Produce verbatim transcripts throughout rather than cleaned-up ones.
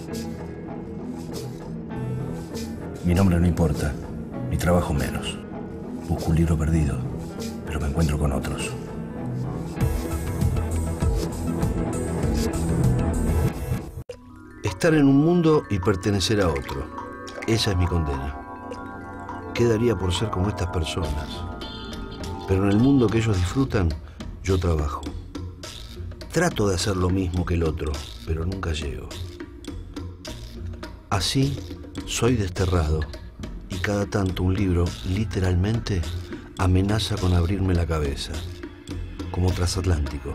Mi nombre no importa, mi trabajo menos. Busco un libro perdido, pero me encuentro con otros. Estar en un mundo y pertenecer a otro. Esa es mi condena. ¿Qué daría por ser como estas personas? Pero en el mundo que ellos disfrutan, yo trabajo. Trato de hacer lo mismo que el otro, pero nunca llego. Así, soy desterrado, y cada tanto un libro, literalmente, amenaza con abrirme la cabeza, como transatlántico.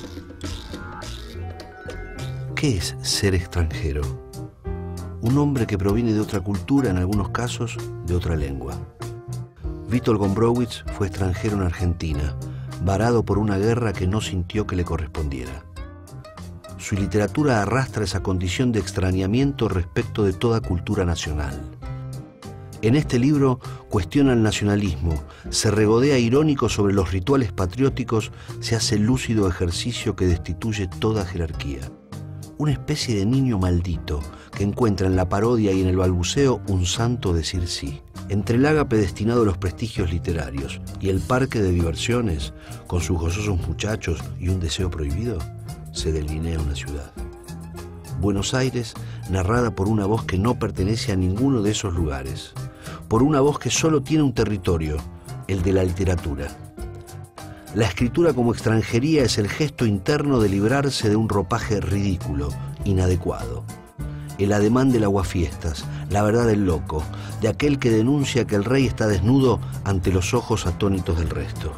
¿Qué es ser extranjero? Un hombre que proviene de otra cultura, en algunos casos, de otra lengua. Witold Gombrowicz fue extranjero en Argentina, varado por una guerra que no sintió que le correspondiera. Su literatura arrastra esa condición de extrañamiento respecto de toda cultura nacional. En este libro cuestiona el nacionalismo, se regodea irónico sobre los rituales patrióticos, se hace lúcido ejercicio que destituye toda jerarquía. Una especie de niño maldito que encuentra en la parodia y en el balbuceo un santo decir sí. Entre el ágape destinado a los prestigios literarios y el parque de diversiones, con sus gozosos muchachos y un deseo prohibido, se delinea una ciudad. Buenos Aires, narrada por una voz que no pertenece a ninguno de esos lugares, por una voz que solo tiene un territorio, el de la literatura. La escritura como extranjería es el gesto interno de librarse de un ropaje ridículo, inadecuado. El ademán del aguafiestas, la verdad del loco, de aquel que denuncia que el rey está desnudo ante los ojos atónitos del resto.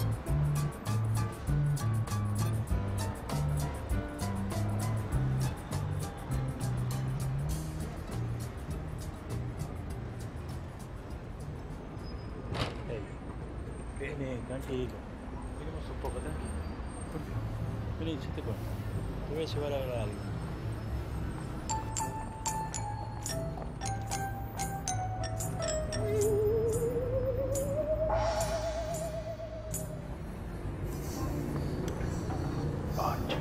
Vení, tranquilo. Miremos un poco, tranquilo. ¿Por qué? Vení, yo te cuento. Te voy a llevar a ver algo. Pancho.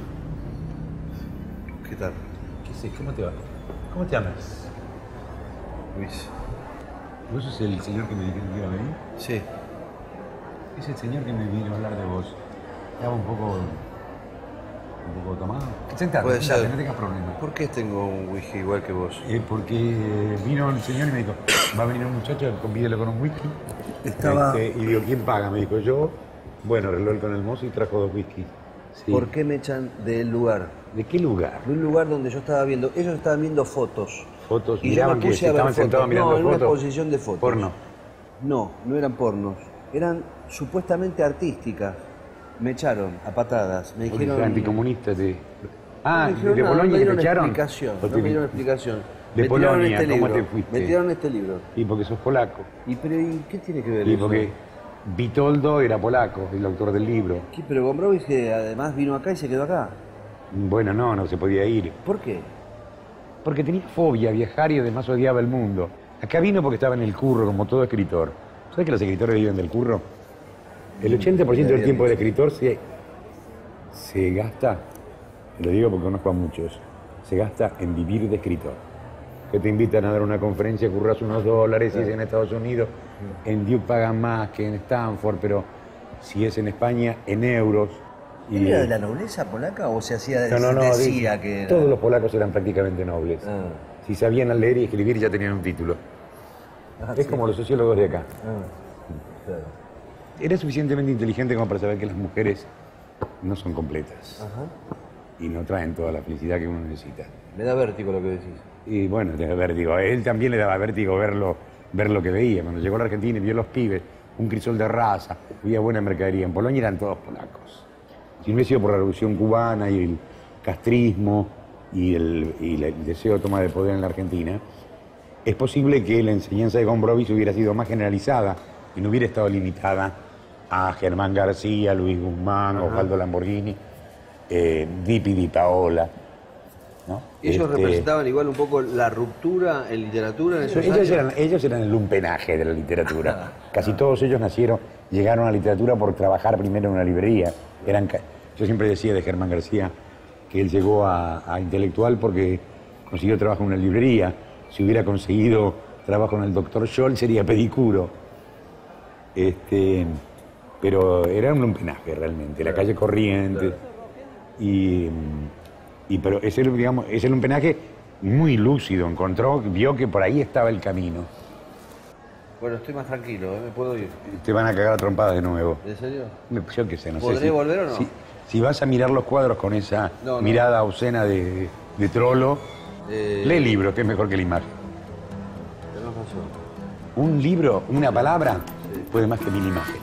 ¿Qué tal? ¿Qué sé? ¿Cómo te va? ¿Cómo te llamas? Luis. ¿Vos sos el señor que me dijeron que iba a venir? Sí. Es el señor que me vino a hablar de vos. Estaba un poco... un poco tomado. Sentate, Puede sentate, ser. no tengas problemas. ¿Por qué tengo un whisky igual que vos? Eh, porque vino el señor y me dijo, va a venir un muchacho, convídelo con un whisky. Estaba... Este, y digo, ¿quién paga? Me dijo yo. Bueno, arregló él con el mozo y trajo dos whiskies. Sí. ¿Por qué me echan del lugar? ¿De qué lugar? De un lugar donde yo estaba viendo... Ellos estaban viendo fotos. Fotos, Y yo miraban me que puse a ver estaban fotos. sentados mirando No, en una fotos. exposición de fotos. Porno. No, no eran pornos. Eran supuestamente artísticas. Me echaron a patadas. Me dijeron... Porque anticomunista te... Ah, me dijeron ¿de nada, Polonia no me dieron te echaron? explicación. ¿O No te- me dieron explicación. De Me tiraron Polonia, este ¿cómo libro. te fuiste? Me tiraron este libro. Y porque sos polaco. ¿Y, pero, ¿y qué tiene que ver Y eso? porque Witoldo era polaco, el autor del libro. ¿Qué? Pero Gombrowicz que además vino acá y se quedó acá. Bueno, no, no se podía ir. ¿Por qué? Porque tenía fobia a viajar y además odiaba el mundo. Acá vino porque estaba en el curro, como todo escritor. ¿Sabes que los escritores viven del curro? El ochenta por ciento del tiempo del escritor se, se gasta, te lo digo porque conozco a muchos, se gasta en vivir de escritor. Que te invitan a dar una conferencia, curras unos dólares, si es en Estados Unidos, en Duke pagan más que en Stanford, pero si es en España, en euros. ¿Él era de la nobleza polaca o se hacía No, no, no, decía dice, que era? todos los polacos eran prácticamente nobles. Ah. Si sabían leer y escribir ya tenían un título. Ah, es sí. como los sociólogos de acá. Ah, claro. Era suficientemente inteligente como para saber que las mujeres no son completas. Ajá. Y no traen toda la felicidad que uno necesita. Me da vértigo lo que decís. Y bueno, te da vértigo. A él también le daba vértigo verlo, ver lo que veía. Cuando llegó a la Argentina y vio los pibes, un crisol de raza, había buena mercadería. En Polonia eran todos polacos. Si no hubiera sido por la revolución cubana y el castrismo y el, y el deseo de toma de poder en la Argentina, es posible que la enseñanza de Gombrowicz hubiera sido más generalizada y no hubiera estado limitada a Germán García, Luis Guzmán, Ajá. Osvaldo Lamborghini, eh, Dipi Di Paola. ¿No? Ellos Este, representaban igual un poco la ruptura en literatura en esos ellos años. eran, ellos eran el lumpenaje de la literatura. Casi todos ellos nacieron, llegaron a la literatura por trabajar primero en una librería. Eran, ca- yo siempre decía de Germán García que él llegó a, a intelectual porque consiguió trabajo en una librería. Si hubiera conseguido trabajo en el doctor Scholl, sería pedicuro. Este, pero era un lumpenaje realmente, la calle Corrientes. Y, y pero ese, digamos, ese lumpenaje muy lúcido, encontró, vio que por ahí estaba el camino. Bueno, estoy más tranquilo, ¿eh? ¿Me puedo ir? Te van a cagar a trompadas de nuevo. ¿En serio? Yo qué sé, no sé. ¿Podré si, volver o no? Si, si vas a mirar los cuadros con esa no, no. mirada obscena de, de trolo, eh... lee el libro, que es mejor que la imagen. ¿Qué nos pasó? Un libro, una palabra, sí. puede más que mil imágenes.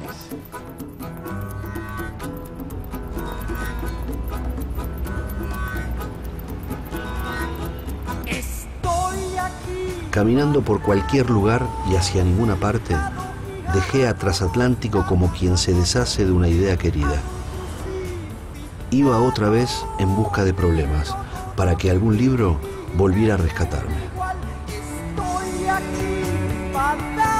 Caminando por cualquier lugar y hacia ninguna parte, dejé a Transatlántico como quien se deshace de una idea querida. Iba otra vez en busca de problemas, para que algún libro volviera a rescatarme. Estoy aquí para